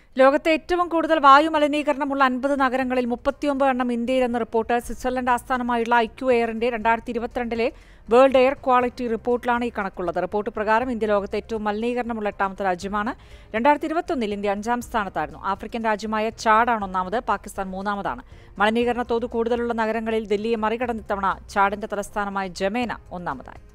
ലോകത്തെ ഏറ്റവും കൂടുതൽ വായു മലിനീകരണമുള്ള 50 നഗരങ്ങളിൽ 39 എണ്ണം ഇന്ത്യയിലെന്ന് റിപ്പോർട്ട്. സ്വിറ്റ്സർലൻഡ് ആസ്ഥാനമായുള്ള ഐക്യു എയറിന്റെ 2022 വേൾഡ് എയർ ക്വാളിറ്റി റിപ്പോർട്ടിലാണ് ഈ കണക്കുള്ളത്. റിപ്പോർട്ട് പ്രകാരം ഇന്ത്യ ലോകത്തെ ഏറ്റവും മലിനീകരണമുള്ള 8ാമത്തെ രാജ്യമാണ്. 2021 ഇന്ത്യ 5ാം സ്ഥാനത്തായിരുന്നു. ആഫ്രിക്കൻ രാജ്യമായ ചാഡാണ് ഒന്നാമത്, പാകിസ്ഥാൻ മൂന്നാമതാണ്. മലിനീകരണ തോത് കൂടുതലുള്ള നഗരങ്ങളിൽ ദില്ലിയെ മറികടന്ന് ഇത്തവണ ചാഡിന്റെ തലസ്ഥാനമായ ജമേന ഒന്നാമതായി.